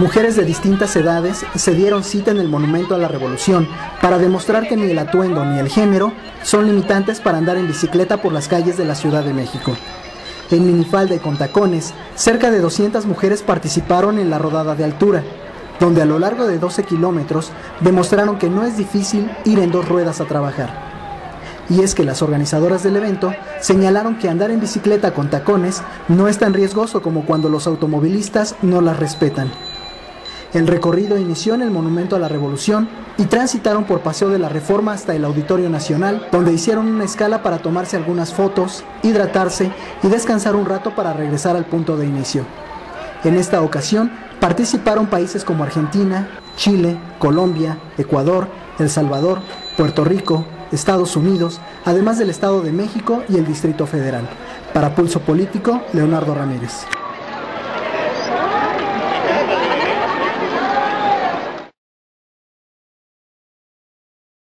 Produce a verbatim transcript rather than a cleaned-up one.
Mujeres de distintas edades se dieron cita en el Monumento a la Revolución para demostrar que ni el atuendo ni el género son limitantes para andar en bicicleta por las calles de la Ciudad de México. En minifalda y con tacones, cerca de doscientas mujeres participaron en la rodada de altura, donde a lo largo de doce kilómetros demostraron que no es difícil ir en dos ruedas a trabajar. Y es que las organizadoras del evento señalaron que andar en bicicleta con tacones no es tan riesgoso como cuando los automovilistas no las respetan. El recorrido inició en el Monumento a la Revolución y transitaron por Paseo de la Reforma hasta el Auditorio Nacional, donde hicieron una escala para tomarse algunas fotos, hidratarse y descansar un rato para regresar al punto de inicio. En esta ocasión participaron países como Argentina, Chile, Colombia, Ecuador, El Salvador, Puerto Rico, Estados Unidos, además del Estado de México y el Distrito Federal. Para Pulso Político, Leonardo Ramírez.